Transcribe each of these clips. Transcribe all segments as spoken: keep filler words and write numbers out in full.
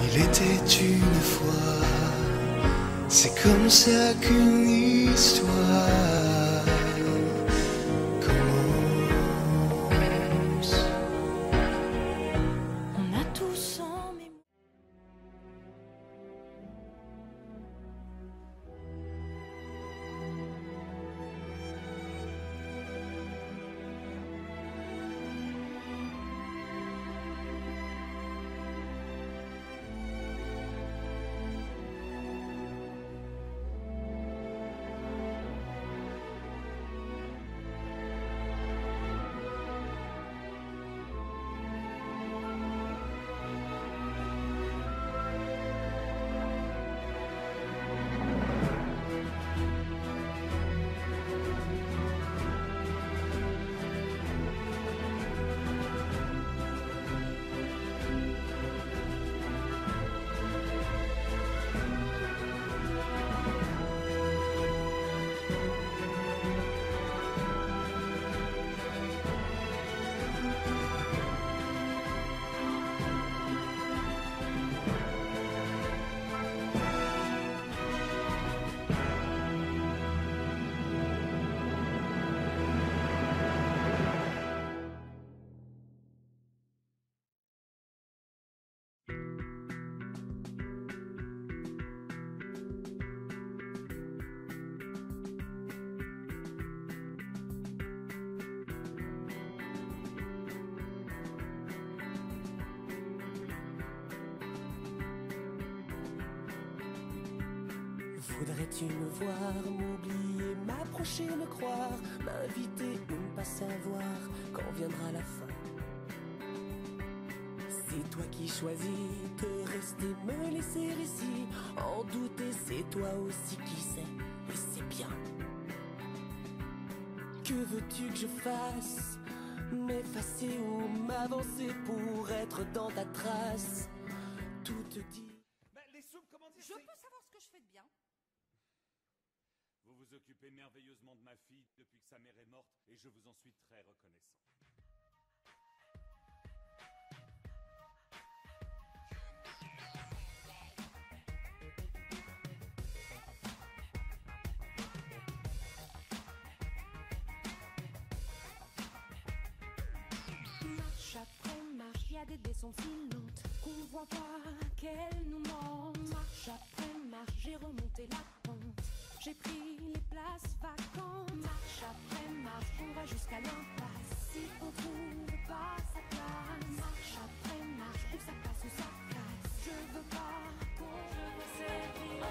Il était une fois, c'est comme ça qu'une histoire commence. On a tous en mémoire. Voudrais-tu me voir, m'oublier, m'approcher, me croire, m'inviter ou ne pas savoir quand viendra la fin? C'est toi qui choisis de rester, me laisser ici, en douter, c'est toi aussi qui sais, et c'est bien. Que veux-tu que je fasse? M'effacer ou m'avancer pour être dans ta trace? Tout te dit. Ben, les soupes, comment dire? Je peux savoir ce que je fais de bien? Vous vous occupez merveilleusement de ma fille depuis que sa mère est morte et je vous en suis très reconnaissant. Marche après marche, y a des descentes si lentes qu'on voit pas qu'elles nous mentent. Marche après marche, j'ai remonté la pente. J'ai pris les places vacantes. Marche après marche, on va jusqu'à l'impasse. Si on trouve pas sa place. Marche après marche, où ça passe ou ça casse. Je veux pas qu'on me servir.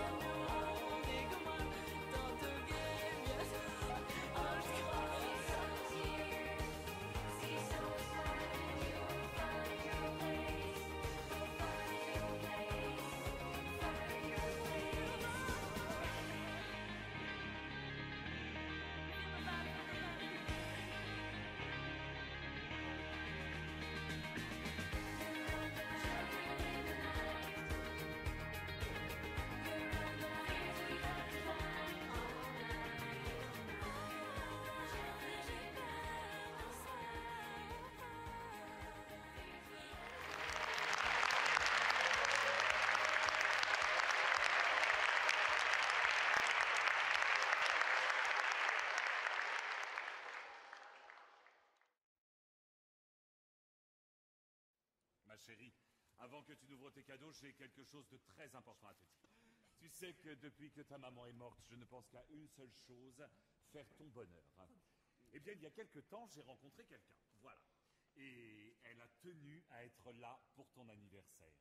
Ma chérie, avant que tu n'ouvres tes cadeaux, j'ai quelque chose de très important à te dire. Tu sais que depuis que ta maman est morte, je ne pense qu'à une seule chose, faire ton bonheur. Eh bien, il y a quelque temps, j'ai rencontré quelqu'un. Voilà. Et elle a tenu à être là pour ton anniversaire.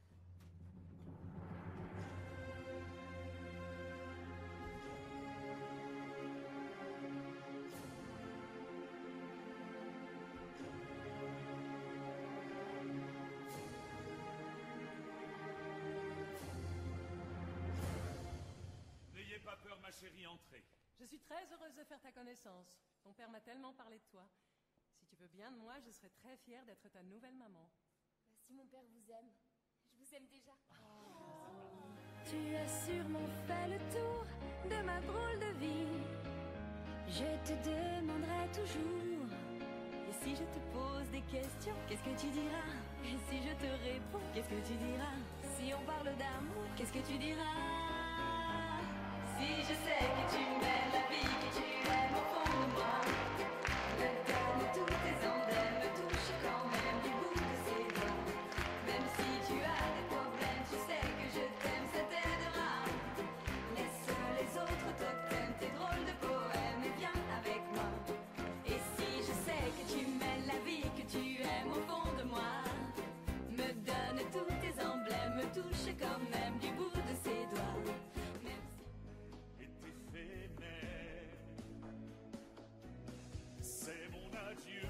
N'ayez pas peur, ma chérie, entrez. Je suis très heureuse de faire ta connaissance. Ton père m'a tellement parlé de toi. Si tu veux bien de moi, je serais très fière d'être ta nouvelle maman. Si mon père vous aime, je vous aime déjà. Tu as sûrement fait le tour de ma drôle de vie. Je te demanderai toujours. Et si je te pose des questions, qu'est-ce que tu diras? Et si je te réponds, qu'est-ce que tu diras? Si si on parle d'amour, qu'est-ce que tu diras? Si je sais que tu m'aimes, la vie que tu aimes au fond de moi, me donne tous tes emblèmes, me touche quand même du bout de ses doigts. Même si tu as des problèmes, tu sais que je t'aime, ça t'aidera. Laisse les autres totems, tes drôles de poèmes et viens avec moi. Et si je sais que tu m'aimes, la vie que tu aimes au fond de moi, me donne tous tes emblèmes, me touche quand même du bout de ses doigts. Même si... est éphémère, c'est mon adieu.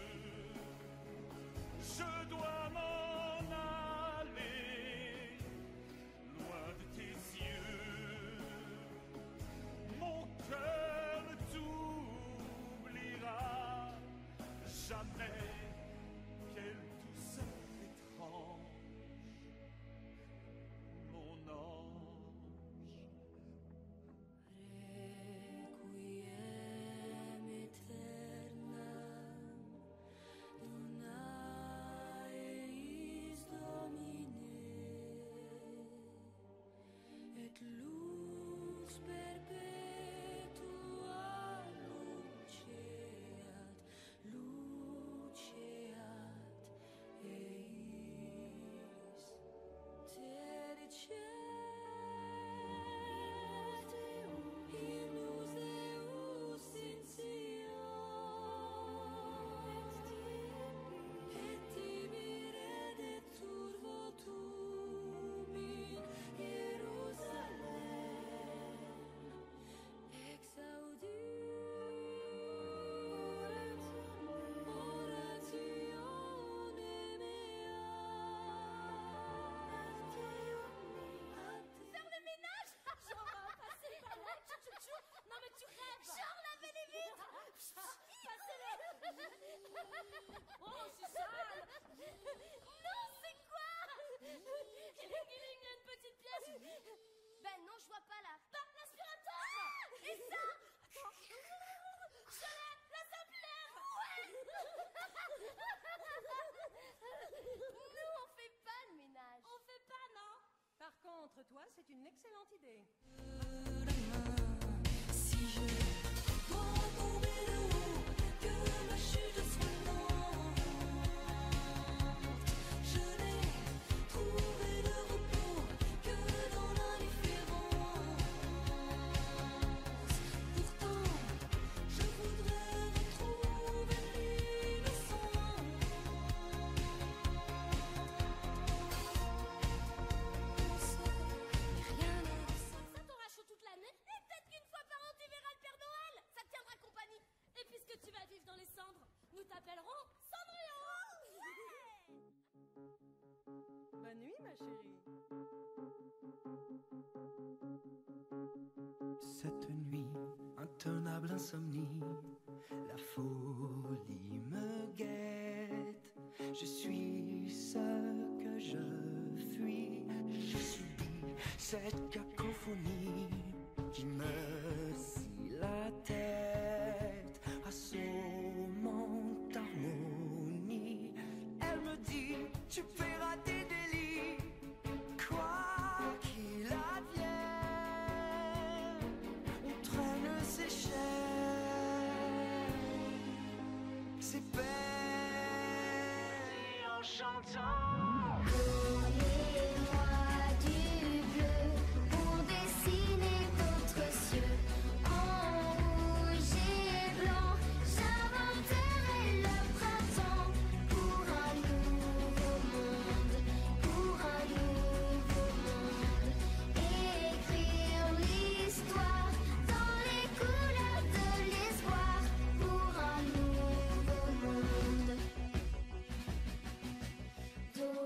Je dois m'en aller, loin de tes yeux. Mon cœur ne t'oubliera jamais. Quelle douceur étrange, mon ange. Requiem aeternam, dona eis Domine, et lux perpetua luceat, luceat eis. Te dicet hymnus Deus in Sion, et tibi redetur votum in Jerusalem, exaudiret oratione mea. Faire le ménage? Genre euh, passer par là, tchou tchou tchou. Non mais tu rêves. Genre laver les vitres. Passer les... Oh c'est sale. Non c'est quoi? Giling giling, il y a une petite pièce. Ben non je vois pas là. Bah l'aspirateur. Et ça? Attends. Je l'ai, la simplière. Ouais. Nous on fait pas le ménage. On fait pas non. Par contre, toi, c'est une excellente idée. Si je dois tomber de haut, que ma chute soit lente, je n'ai trouvé de repos que dans l'indifférence. Pourtant, je voudrais retrouver l'innocence. Rien ne Ça t'aura chaud toute l'année. Et peut-être qu'une fois par an tu verras le Père Noël. Ça te tiendra compagnie. Et puisque tu vas vivre dans les cendres, nous t'appellerons Cendrillon. Bonne nuit, ma chérie. Cette nuit, intenable insomnie, la folie me guette. Je suis ce que je fuis. Je subis cette cacophonie qui me scie la tête, assommant harmonie. Elle me dit, tu paieras tes délits, quoi qu'il advienne. On traîne ses chaînes, ses peines, en chantant. Donnez-moi du bleu pour dessiner d'autres cieux. En rouge et blanc, j'inventerai le printemps pour un nouveau monde, pour un nouveau monde. Écrire l'histoire dans les couleurs de l'espoir pour un nouveau monde.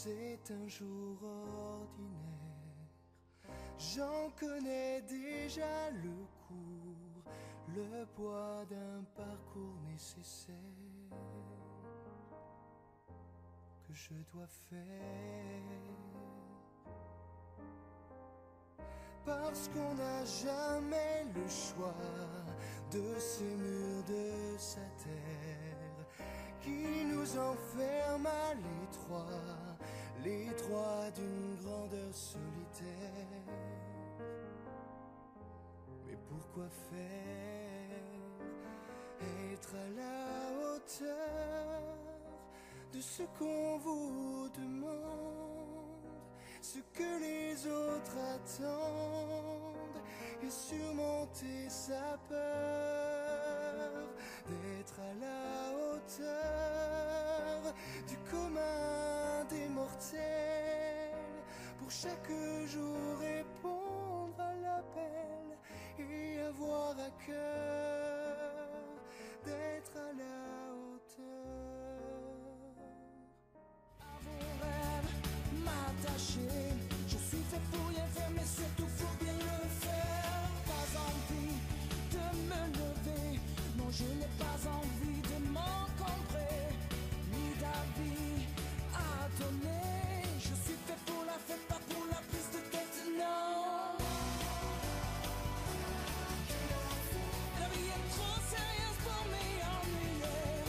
c'est un jour ordinaire. J'en connais déjà le cours, le poids d'un parcours nécessaire que je dois faire. Parce qu'on n'a jamais le choix de ces murs de sa terre qui nous enferment à l'étroit, l'étroit d'une grandeur solitaire. Mais pourquoi faire? Être à la hauteur de ce qu'on vous demande, ce que les autres attendent, et surmonter sa peur d'être à la hauteur du commun des mortels, pour chaque jour répondre à l'appel et avoir à cœur d'être à la hauteur. À vos rêves, m'attacher, je suis fait pour rien faire, mais surtout faut bien le faire. Pas envie de me lever, non je n'ai pas envie de m'encombrer, ni d'avis à donner. Je suis fait pour la fête, pas pour la prise de tête, non. La vie est trop sérieuse pour m'y ennuyer.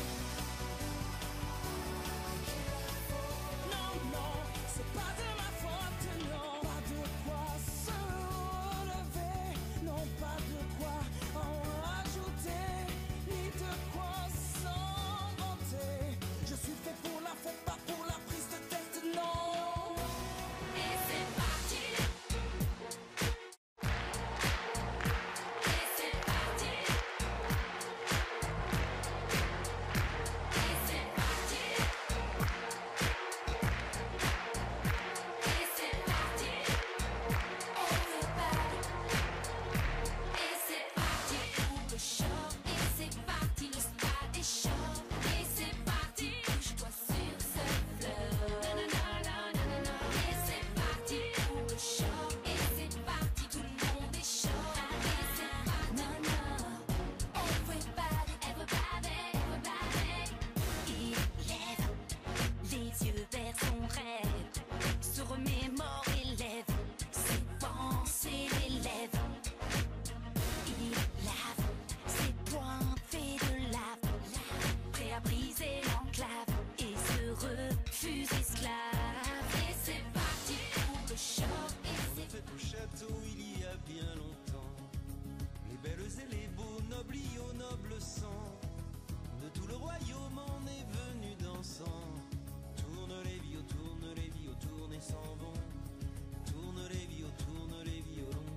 Non, non, c'est pas de ma faute, non. Pas de quoi se relever, non, pas de quoi en rajouter, ni de quoi s'en vanter. Je suis fait pour la fête, pas pour la prise de tête, non. Et c'est parti. Et c'est parti. Et c'est parti. Et c'est parti. Et c'est parti pour le show. Et c'est parti, le stade est chaud. Et c'est parti, bouge-toi sur ce fleur. Nanana, et c'est parti pour le show. Et c'est parti, tout le monde est chaud. Et c'est parti, everybody, everybody, everybody. Il lève les yeux vers son rêve, se remémore et lève ses pensées, les lèvres. Il lave ses poings faits de lave, prêt à briser l'enclave et se refuse esclave. Et c'est parti pour le show. Et c'est Fait au château il y a bien longtemps, les belles et les beaux, nobles y au noble sang, de tout le royaume en est venu dansant. Tourne les vios, tourne les vios, tourne et s'en vont. Tourne les vios, tourne les violons.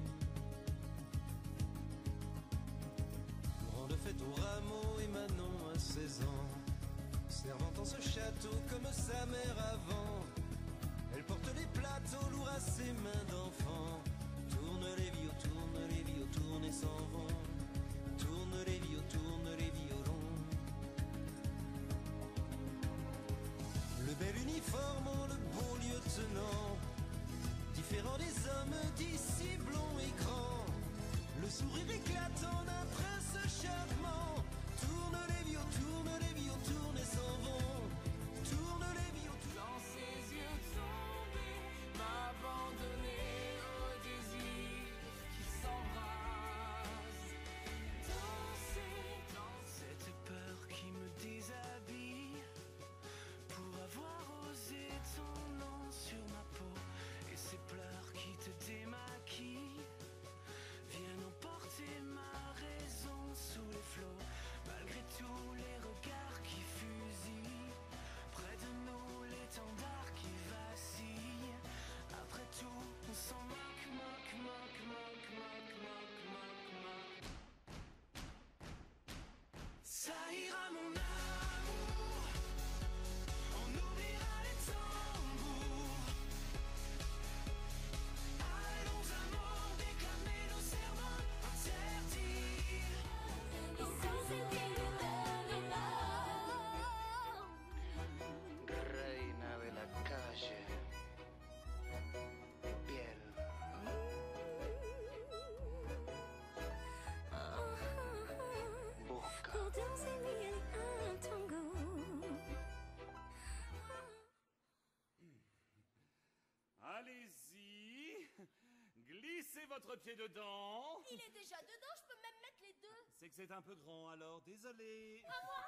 Grande fête au rameau et Manon à seize ans, servant en ce château comme sa mère avant. Elle porte les plateaux lourds à ses mains d'enfant. Tourne les vios, tourne les vios, tourne et s'en vont. Tourne les vios, tourne les violons. Le bel uniforme, le beau lieutenant, différent des hommes d'ici blonds et grands. Le sourire éclatant d'un prince charmant. Tourne les vios, tourne les vios, tourne et s'en vont. Tourne les vios, tourne. Dans ses yeux tombés, m'abandonner au désir qui s'embrasse. Dans ses votre pied dedans. Il est déjà dedans, je peux même mettre les deux. C'est que c'est un peu grand, alors désolé. À moi.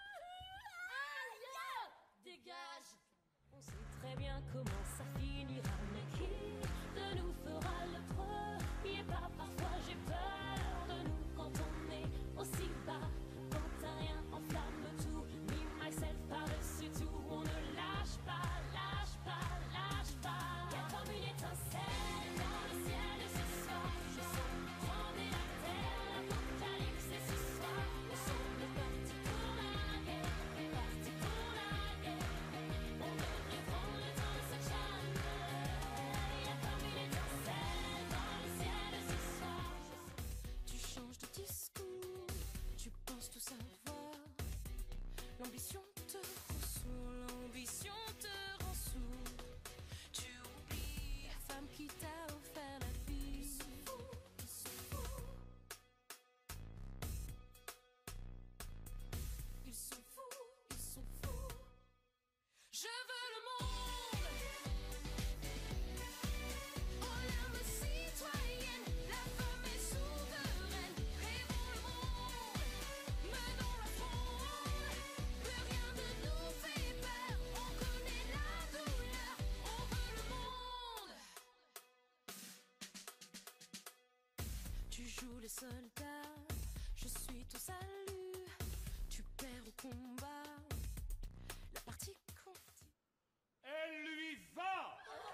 Aïe! Dégage. On sait très bien comment ça finira, mais qui de nous fera le premier pas? Parfois j'ai peur de nous quand on est aussi bas. Quand un rien enflamme tout, me, myself par-dessus tout. On ne lâche pas, lâche pas, lâche pas. Y'a comme une étincelle dans le ciel de ce soir. Je sens trembler la terre, l'apocalypse est ce soir. Le son est parti pour la guerre, est parti pour la guerre. On devrait prendre le temps de se calmer. Y'a comme une étincelle dans le ciel de ce soir. Tu changes de discours, tu penses tout savoir. L'ambition te rend sourd, l'ambition te rend sourd. Tu oublies la femme qui t'a offert la vie. Ils sont fous, ils sont fous. Ils sont fous, ils sont fous. Je veux le monde. Oh l'âme citoyenne, la femme est souveraine. Rêvons le monde, menons la fronde. Plus rien ne nous fait peur, on connaît la douleur. On veut le monde. Tu joues les soldats, je suis ton salut. Tu perds au combat, la partie continue. Elle lui va.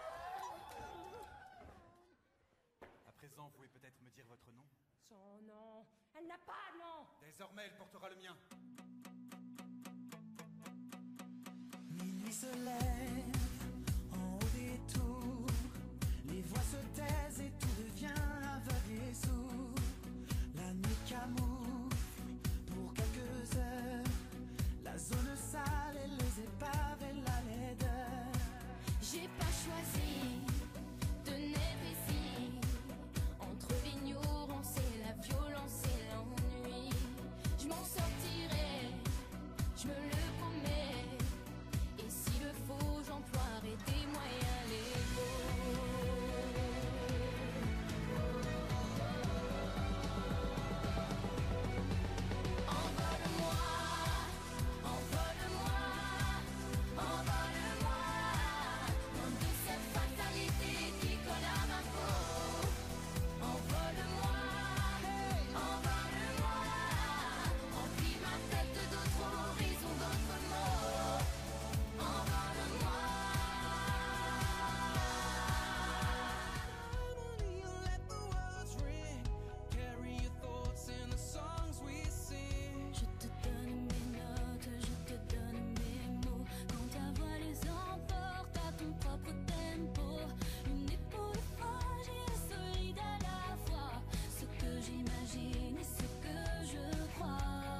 À présent, vous pouvez peut-être me dire votre nom? Son nom, elle n'a pas de nom. Désormais, elle portera le mien. Minuit se lève en haut des tours. Les voix se taisent et tout devient aveugle et sourd. La nuit camoufle pour quelques heures la zone sale et les épaves et la laideur. J'ai pas choisi de naître ici. Entre l'ignorance et la violence et l'ennui, je m'en sortirai, je me le promets. Et s'il le faut, j'emploierai des moyens légaux. Envole-moi, envole-moi, envole-moi. Loin de cette fatalité qui colle à ma peau. Envole-moi, envole-moi. Remplis ma tête d'autres horizons, d'autres mots. Envole-moi. Harmony, let the words ring. Carry your thoughts in the songs we sing. Je te donne mes notes, je te donne mes mots. Quand ta voix les emporte à ton propre tempo. Une épaule fragile et solide à la fois. Ce que j'imagine et ce que je crois.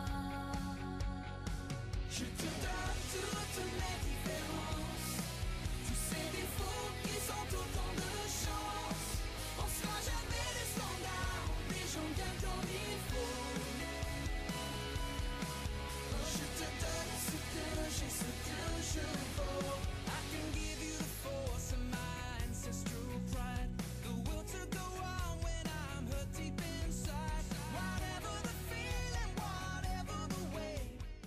Je te donne toutes mes différences. Tous ces défauts qui sont autant de chance. On sera jamais des standards, des gens bien comme il faut. Je te donne ce que j'ai, ce que je vaux. I can give you the force of my ancestral pride. The will to go on when I'm hurt deep inside. Whatever the feeling, whatever the way.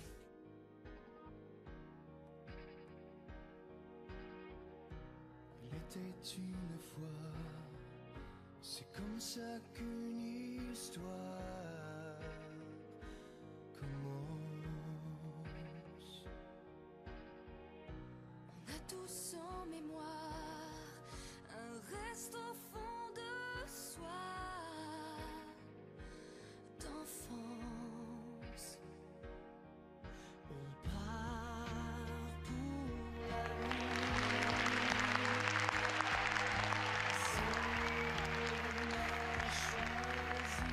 Il était une fois, c'est comme ça qu'une histoire commence. On a tous en mémoire un reste au fond de soi d'enfance. On part pour la nuit. On a choisi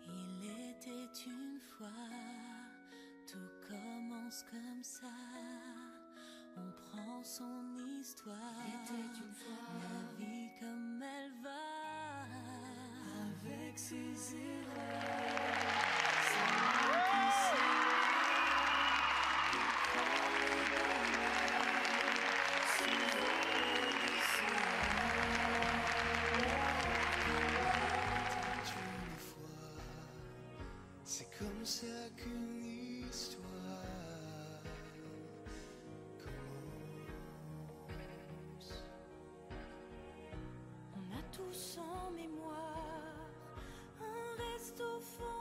Il était une fois, tout commence comme ça. tout sans mémoire, un reste au fond